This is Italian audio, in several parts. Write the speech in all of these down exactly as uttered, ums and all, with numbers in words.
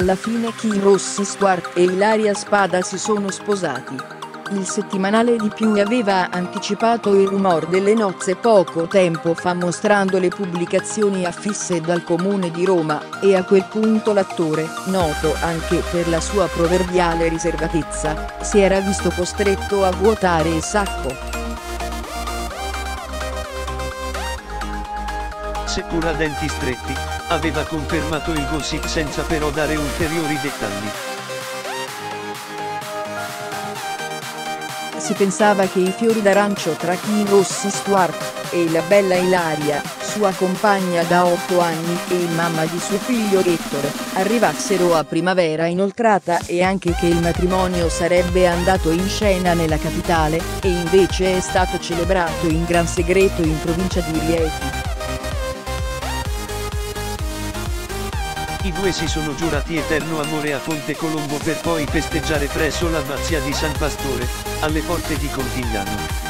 Alla fine Kim Rossi Stuart e Ilaria Spada si sono sposati. Il settimanale di Più aveva anticipato il rumor delle nozze poco tempo fa mostrando le pubblicazioni affisse dal Comune di Roma, e a quel punto l'attore, noto anche per la sua proverbiale riservatezza, si era visto costretto a vuotare il sacco. Seppur a denti stretti, aveva confermato il gossip senza però dare ulteriori dettagli. Si pensava che i fiori d'arancio tra Kim Rossi Stuart e la bella Ilaria, sua compagna da otto anni e mamma di suo figlio Ettore, arrivassero a primavera inoltrata e anche che il matrimonio sarebbe andato in scena nella capitale, e invece è stato celebrato in gran segreto in provincia di Rieti. I due si sono giurati eterno amore a Ponte Colombo per poi festeggiare presso l'abbazia di San Pastore, alle porte di Contigliano.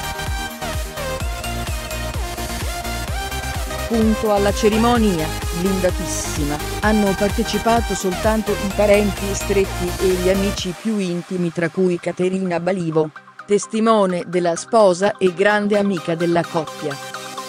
Punto alla cerimonia, blindatissima, hanno partecipato soltanto i parenti stretti e gli amici più intimi, tra cui Caterina Balivo, testimone della sposa e grande amica della coppia.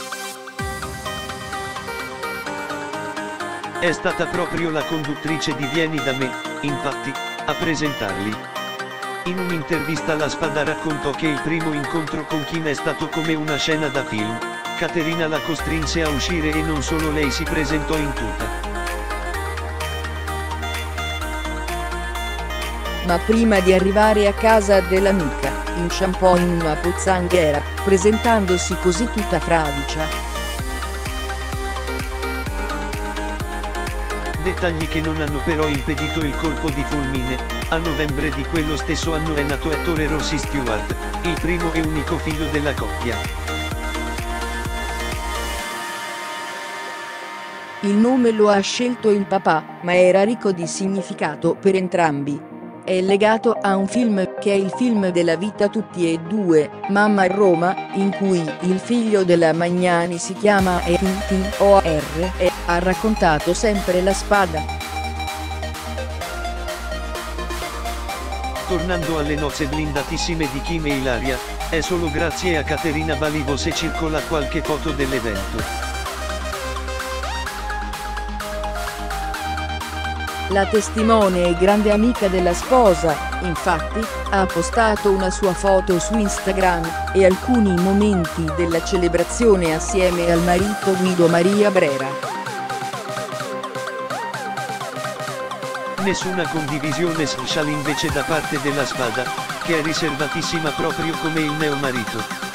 È stata proprio la conduttrice di Vieni da me, infatti, a presentarli. In un'intervista la Spada raccontò che il primo incontro con Kim è stato come una scena da film. Caterina la costrinse a uscire e non solo lei si presentò in tuta. Ma prima di arrivare a casa dell'amica, inciampò in una pozzanghera, presentandosi così tutta fradicia. Dettagli che non hanno però impedito il colpo di fulmine. A novembre di quello stesso anno è nato Ettore Rossi Stuart, il primo e unico figlio della coppia. Il nome lo ha scelto il papà, ma era ricco di significato per entrambi. È legato a un film che è il film della vita tutti e due, Mamma a Roma, in cui il figlio della Magnani si chiama Erin O R e ha raccontato sempre la Spada. Tornando alle nozze blindatissime di Kim e Ilaria, è solo grazie a Caterina Balivo se circola qualche foto dell'evento. La testimone e grande amica della sposa, infatti, ha postato una sua foto su Instagram, e alcuni momenti della celebrazione assieme al marito Guido Maria Brera. Nessuna condivisione social invece da parte della Spada, che è riservatissima proprio come il neomarito.